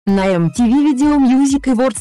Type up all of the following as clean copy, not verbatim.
На MTV Video Music Awards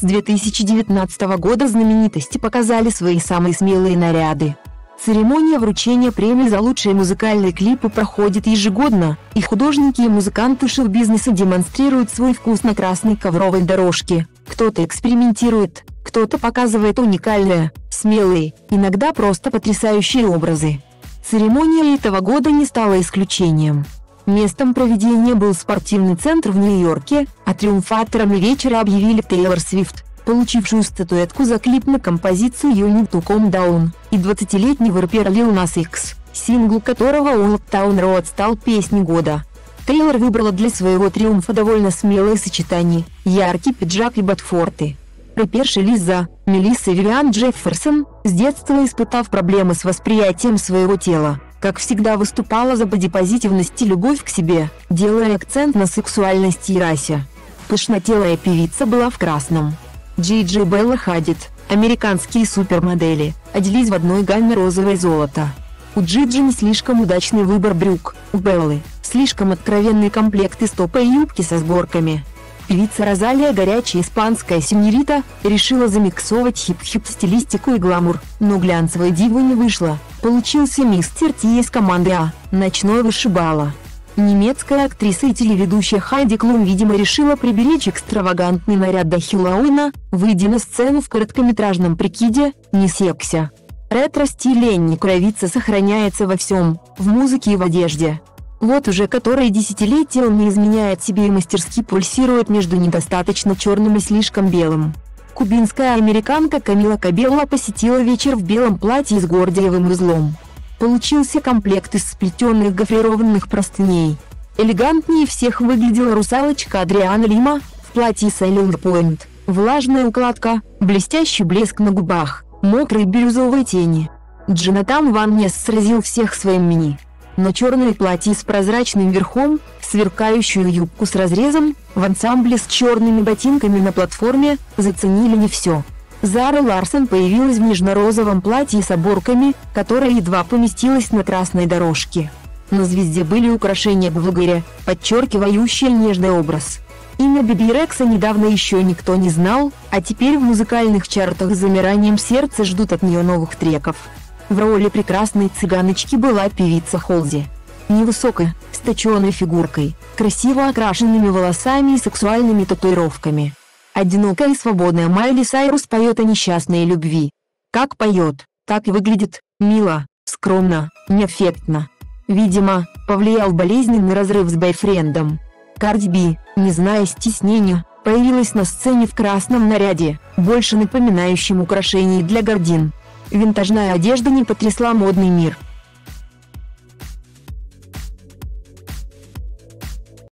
2019 года знаменитости показали свои самые смелые наряды. Церемония вручения премии за лучшие музыкальные клипы проходит ежегодно, и художники и музыканты шоу-бизнеса демонстрируют свой вкус на красной ковровой дорожке. Кто-то экспериментирует, кто-то показывает уникальные, смелые, иногда просто потрясающие образы. Церемония этого года не стала исключением. Местом проведения был спортивный центр в Нью-Йорке, а триумфаторами вечера объявили Тейлор Свифт, получившую статуэтку за клип на композицию «You Need to Calm Down», и 20-летнего рэпера Lil Nas X, сингл которого «Old Town Road» стал песней года. Тейлор выбрала для своего триумфа довольно смелое сочетание – яркий пиджак и ботфорты. Рэперша Мелисса Вивиан Джефферсон, с детства испытав проблемы с восприятием своего тела, как всегда выступала за бодипозитивность и любовь к себе, делая акцент на сексуальности и расе. Пышнотелая певица была в красном. Джиджи и Белла Хадид, американские супермодели, оделись в одной гамме розовое золото. У Джиджи не слишком удачный выбор брюк, у Беллы – слишком откровенный комплект из топа и юбки со сборками. Певица Розалия, горячая испанская сеньорита, решила замиксовать хип-хип стилистику и гламур, но глянцевой дивой не вышло. Получился мистер Ти из команды А, ночной вышибала. Немецкая актриса и телеведущая Хайди Клум, видимо, решила приберечь экстравагантный наряд до Хэллоуина, выйдя на сцену в короткометражном прикиде «Не секся». Ретро-стиль Ленни Кравица сохраняется во всем, в музыке и в одежде. Вот уже которое десятилетие он не изменяет себе и мастерски пульсирует между недостаточно черным и слишком белым. Кубинская американка Камила Кабелло посетила вечер в белом платье с гордиевым узлом. Получился комплект из сплетенных гофрированных простыней. Элегантнее всех выглядела русалочка Адриана Лима, в платье Sailor Point, влажная укладка, блестящий блеск на губах, мокрые бирюзовые тени. Джонатан Ван Несс сразил всех своим мини. Но черное платье с прозрачным верхом, сверкающую юбку с разрезом, в ансамбле с черными ботинками на платформе, заценили не все. Зара Ларсон появилась в нежно-розовом платье с оборками, которое едва поместилось на красной дорожке. На звезде были украшения Булгари, подчеркивающие нежный образ. Имя Биби Рекса недавно еще никто не знал, а теперь в музыкальных чартах с замиранием сердца ждут от нее новых треков. В роли прекрасной цыганочки была певица Холзи. Невысокая, с точеной фигуркой, красиво окрашенными волосами и сексуальными татуировками. Одинокая и свободная Майли Сайрус поет о несчастной любви. Как поет, так и выглядит, мило, скромно, неэффектно. Видимо, повлиял болезненный разрыв с бойфрендом. Карди Би, не зная стеснения, появилась на сцене в красном наряде, больше напоминающем украшение для гардин. Винтажная одежда не потрясла модный мир.